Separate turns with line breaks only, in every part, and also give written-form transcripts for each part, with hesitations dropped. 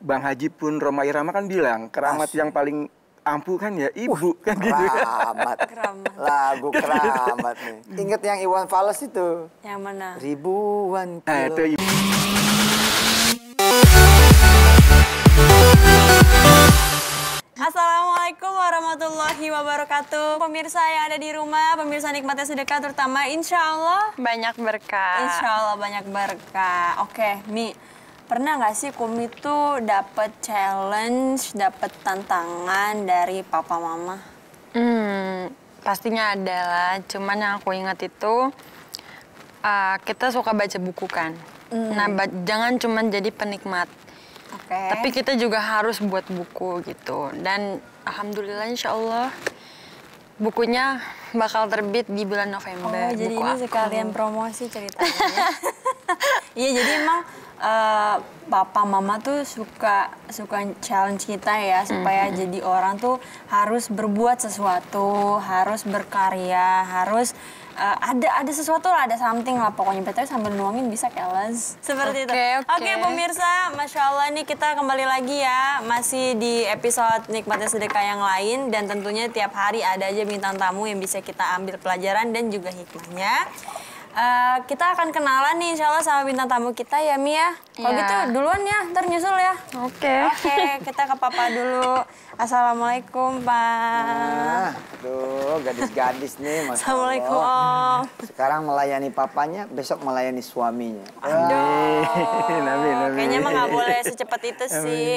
Bang Haji pun Rhoma Irama kan bilang keramat yang paling ampuh kan ya ibu kan gitu.
Keramat. Lagu keramat nih. Ingat yang Iwan Fals itu?
Yang mana?
Ribuan
Nah,
kilo.
itu ibu.
Assalamualaikum warahmatullahi wabarakatuh. Pemirsa yang ada di rumah, pemirsa nikmatnya sedekah terutama insya Allah
banyak berkah.
Insya Allah banyak berkah. Oke, Mi, pernah nggak sih Kumi tuh dapat challenge, dapat tantangan dari papa mama?
Pastinya ada lah. Cuman yang aku ingat itu kita suka baca buku kan. Nah, jangan cuma jadi penikmat. Tapi kita juga harus buat buku gitu. Dan alhamdulillah insya Allah bukunya bakal terbit di bulan November.
Oh, jadi ini sekalian promosi ceritanya. Iya, jadi emang papa mama tuh suka challenge kita ya supaya jadi orang tuh harus berbuat sesuatu, harus berkarya, harus ada sesuatu lah, ada something lah pokoknya. Betul, sambil nuangin bisa kelas seperti itu. Oke, pemirsa, Masya Allah nih kita kembali lagi ya, masih di episode Nikmatnya Sedekah yang lain, dan tentunya tiap hari ada aja bintang tamu yang bisa kita ambil pelajaran dan juga hikmahnya. Kita akan kenalan nih insya Allah sama bintang tamu kita ya, Mia. Kalau gitu duluan ya, ntar nyusul ya. Oke, kita ke papa dulu. Assalamualaikum, Pak.
Aduh, gadis-gadis nih, Masya
Assalamualaikum,
Allah.
Om.
Sekarang melayani papanya, besok melayani suaminya.
Aduh,
Amin.
kayaknya emang nggak boleh secepat itu sih.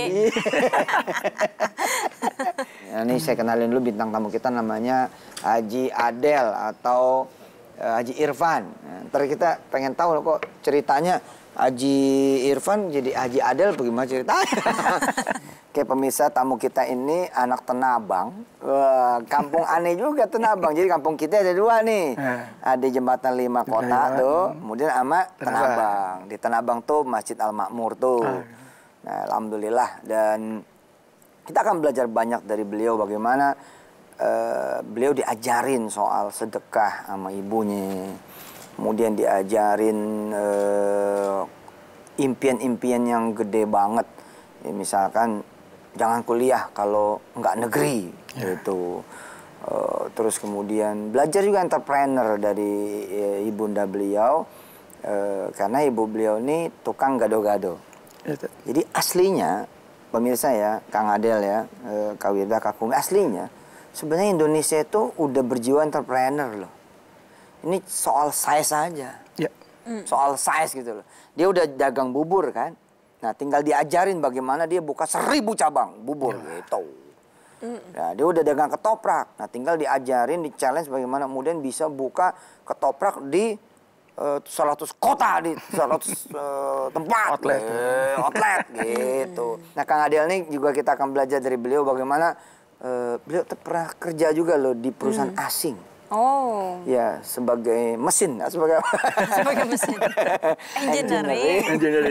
Ya, nih saya kenalin dulu bintang tamu kita, namanya Haji Adel atau Haji Irfan. Nah, ntar kita pengen tahu kok ceritanya Haji Irfan jadi Haji Adel bagaimana ceritanya. Oke, pemirsa, tamu kita ini anak Tenabang. Wah, kampung aneh juga Tenabang. Jadi kampung kita ada dua nih. Ada Jembatan 5 Kota tuh, kemudian sama Tenabang. Di Tenabang tuh Masjid Al-Makmur tuh. Nah, alhamdulillah, dan kita akan belajar banyak dari beliau bagaimana beliau diajarin soal sedekah sama ibunya. Kemudian diajarin impian-impian yang gede banget. Ya, misalkan jangan kuliah kalau nggak negeri gitu. Terus kemudian belajar juga entrepreneur dari ibunda beliau, karena ibu beliau ini tukang gado-gado. Jadi aslinya pemirsa ya, Kang Adel ya, Kak Wirda, Kak Kumi, aslinya sebenarnya Indonesia itu udah berjiwa entrepreneur loh. Ini soal size aja. Soal size gitu loh. Dia udah dagang bubur kan. Nah, tinggal diajarin bagaimana dia buka 1000 cabang bubur gitu. Nah, dia udah dagang ketoprak. Nah, tinggal diajarin, di challenge bagaimana kemudian bisa buka ketoprak di 100 kota, di 100 tempat. Outlet gitu. Nah, Kang Adel nih juga kita akan belajar dari beliau bagaimana beliau pernah kerja juga loh di perusahaan asing.
Oh.
Ya, sebagai mesin, sebagai
mesin. Engineering.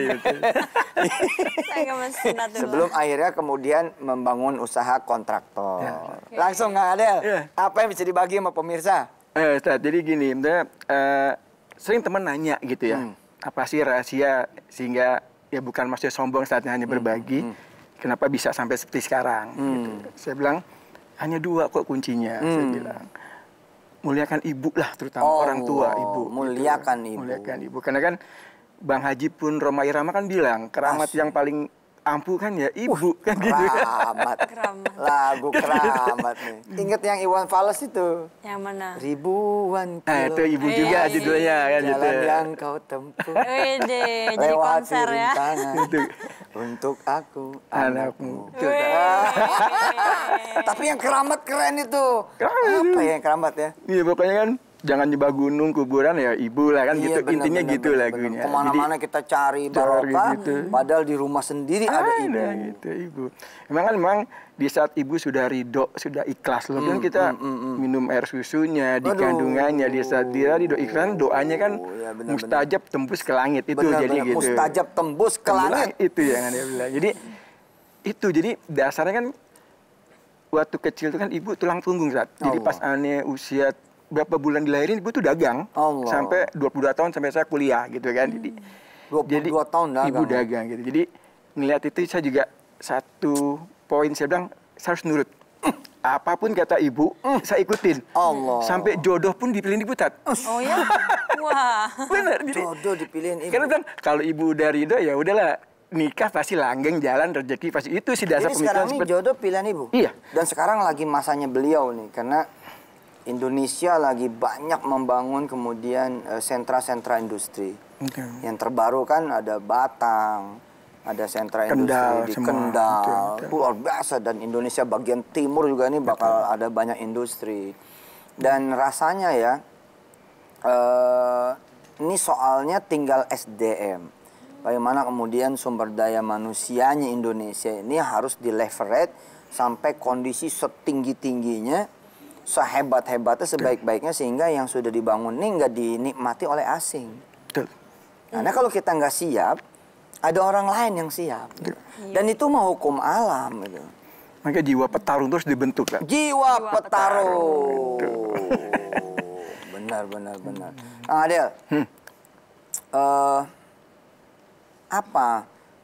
Sebelum akhirnya kemudian membangun usaha kontraktor. Langsung Kang Adel, apa yang bisa dibagi sama pemirsa?
Ustaz, jadi gini, sering teman nanya gitu ya, apa sih rahasia sehingga ya bukan maksudnya sombong saatnya hanya berbagi, kenapa bisa sampai seperti sekarang gitu. Saya bilang hanya 2 kok kuncinya. Saya bilang muliakan ibu lah, terutama orang tua ibu.
Muliakan
gitu.
ibu.
Muliakan ibu, karena kan Bang Haji pun Rhoma Irama kan bilang keramat yang paling ampuh kan ya ibu kan gitu.
Keramat. Lagu keramat nih. Ingat yang Iwan Fals itu?
Yang mana?
Ribuan kilo.
Nah, itu ibu juga judulnya kan gitu.
Jalan yang kau tempuh.
Jadi konser ya.
Untuk aku,
anakmu.
Tapi yang keramat keren itu. Apa ya yang keramat ya?
Iya, pokoknya kan jangan nyembah gunung kuburan ya ibu lah kan gitu. Intinya gitu lagunya.
Kemana-mana kita cari barokah, padahal di rumah sendiri ada ibu.
Gitu, ibu. Memang di saat ibu sudah ridho, sudah ikhlas loh kan kita minum air susunya di kandungannya, di saat dia ridho ikhlas, doanya kan mustajab tembus ke langit itu. Jadi gitu.
Mustajab tembus ke langit.
Itu yang dia bilang. Jadi dasarnya kan waktu kecil itu kan ibu tulang punggung saat. Jadi pas aneh usia berapa bulan dilahirin ibu tuh dagang sampai 22 tahun sampai saya kuliah gitu kan. Jadi
22 tahun dagang.
Ibu dagang gitu. Jadi ngelihat itu saya juga satu poin saya bilang, saya harus nurut. Apapun kata ibu, saya ikutin.
Allah.
Sampai jodoh pun dipilihin ibu, Tat.
Oh ya? Wah.
Benar. Jadi,
Jodoh dipilihin ibu.
karena bilang, kalau ibu udah ridho, ya udahlah. Nikah pasti langgeng, jalan, rezeki pasti. Itu sih dasar
Jadi sekarang
pemikiran.
ini jodoh pilihan ibu?
Iya.
Dan sekarang lagi masanya beliau nih, karena Indonesia lagi banyak membangun kemudian sentra-sentra industri.
Oke.
Yang terbaru kan ada Batang, ada sentra
Kendal
industri di
semua.
Kendal,
Betul.
luar biasa. Dan Indonesia bagian timur juga ini bakal ada banyak industri. Dan rasanya ya, ini soalnya tinggal SDM. Bagaimana kemudian sumber daya manusianya Indonesia ini harus di-leverage sampai kondisi setinggi-tingginya, sehebat-hebatnya, sebaik-baiknya, sehingga yang sudah dibangun ini nggak dinikmati oleh asing.
Betul.
Karena kalau kita nggak siap, ada orang lain yang siap. Dan itu mah hukum alam. Gitu.
Makanya jiwa petarung terus dibentuk, kan?
Jiwa petarung. Benar. Kang Adel, apa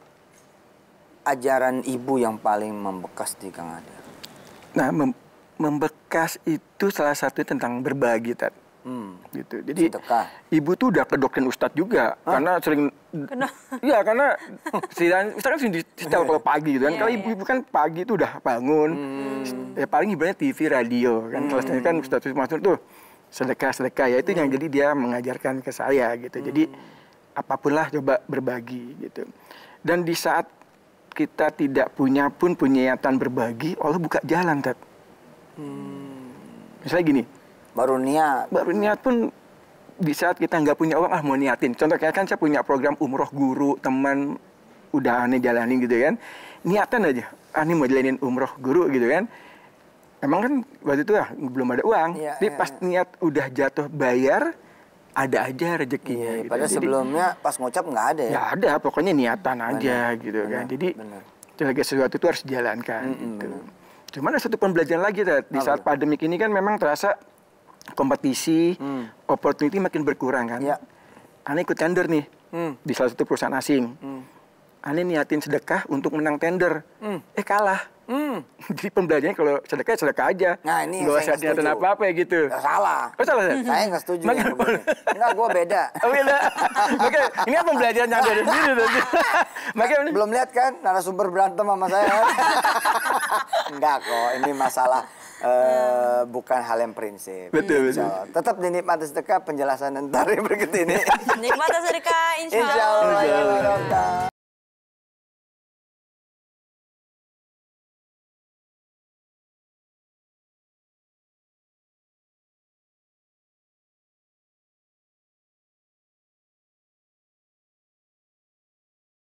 ajaran ibu yang paling membekas di Kang Adel?
Nah, membekas itu salah satu tentang berbagi, Tat. Gitu. Jadi
Sedekah.
ibu tuh udah ke doktrin ustadz juga karena sering iya karena misalkan sering disetel kalau pagi gitu kan. Kalau ibu-ibu kan pagi tuh udah bangun. Ya paling ibaratnya TV, radio kan. Kalau saya kan ustadz Mansur tuh sedekah ya itu yang jadi dia mengajarkan ke saya gitu. Jadi apapun lah coba berbagi gitu. Dan di saat kita tidak punya pun punya niatan berbagi, Allah buka jalan, Tat. Misalnya gini, baru niat pun di saat kita nggak punya uang, mau niatin. Contoh kayak kan saya punya program umroh guru, teman udah aneh jalanin gitu kan. Niatan aja, aneh mau jalanin umroh guru gitu kan. Emang kan waktu itu belum ada uang. Jadi pas niat udah jatuh bayar, ada aja rezekinya. Gitu.
Padahal sebelumnya pas ngucap nggak ada ya?
Ya ada, pokoknya niatan aja gitu kan. Jadi segala sesuatu itu harus dijalankan. Gitu. Cuman ada satu pembelajaran lagi, di saat pandemik ini kan memang terasa kompetisi, opportunity makin berkurang kan.
Ya.
Aneh ikut tender nih di salah satu perusahaan asing. Aneh niatin sedekah untuk menang tender, kalah. Jadi pembelajarannya kalau sedekah aja.
Nah ini
nggak usah niatin apa-apa ya gitu.
Nggak salah.
Oh salah ya?
Saya nggak setuju. Enggak, gue beda.
Oh beda. Makanya ini apa pembelajaran yang dari sini? Makanya
belum lihat kan narasumber berantem sama saya. Enggak kok, ini masalah bukan hal yang prinsip.
Betul.
Tetap dinikmati sedekah, penjelasan ntar berikut ini.
Nikmati sedekah, insya
Insya Allah.